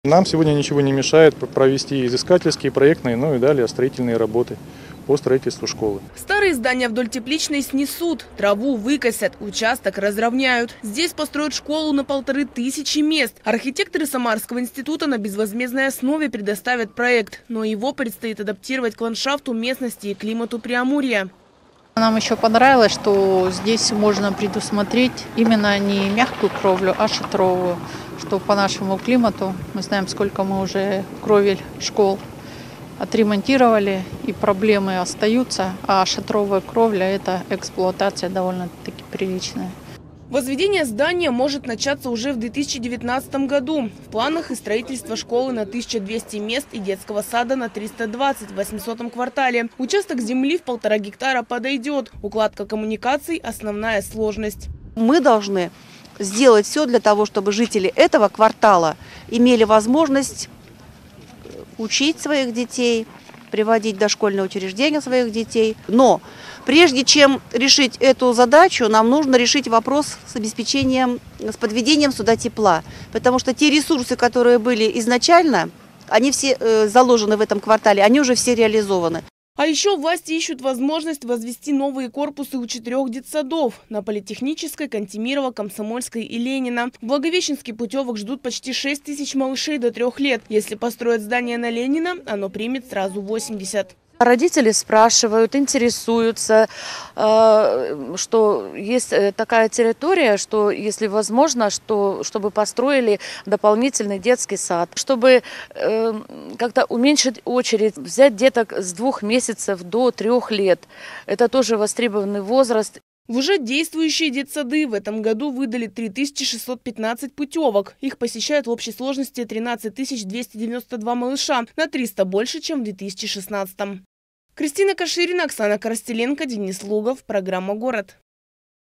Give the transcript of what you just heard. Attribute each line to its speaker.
Speaker 1: Нам сегодня ничего не мешает провести изыскательские, проектные, ну и далее строительные работы по строительству школы.
Speaker 2: Старые здания вдоль Тепличной снесут, траву выкосят, участок разровняют. Здесь построят школу на 1500 мест. Архитекторы Самарского института на безвозмездной основе предоставят проект, но его предстоит адаптировать к ландшафту местности и климату Преамурья.
Speaker 3: Нам еще понравилось, что здесь можно предусмотреть именно не мягкую кровлю, а шатровую, что по нашему климату, мы знаем, сколько мы уже кровель школ отремонтировали, и проблемы остаются, а шатровая кровля – это эксплуатация довольно-таки приличная.
Speaker 2: Возведение здания может начаться уже в 2019 году. В планах и строительство школы на 1200 мест и детского сада на 320 в 800-м квартале. Участок земли в 1,5 гектара подойдет. Укладка коммуникаций – основная сложность.
Speaker 4: Мы должны сделать все для того, чтобы жители этого квартала имели возможность учить своих детей, приводить в дошкольное учреждение своих детей. Но прежде чем решить эту задачу, нам нужно решить вопрос с обеспечением, с подведением сюда тепла. Потому что те ресурсы, которые были изначально, они все заложены в этом квартале, они уже все реализованы.
Speaker 2: А еще власти ищут возможность возвести новые корпусы у 4 детсадов на Политехнической, Кантемирова, Комсомольской и Ленина. В Благовещенске путевок ждут почти 6000 малышей до 3 лет. Если построят здание на Ленина, оно примет сразу 80.
Speaker 5: Родители спрашивают, интересуются, что есть такая территория, что, если возможно, чтобы построили дополнительный детский сад, чтобы как-то уменьшить очередь, взять деток с 2 месяцев до 3 лет. Это тоже востребованный возраст.
Speaker 2: В уже действующие детсады в этом году выдали 3615 путевок. Их посещают в общей сложности 13292 малыша, на 300 больше, чем в 2016. Кристина Каширина, Оксана Коростеленко, Денис Лугов. Программа «Город».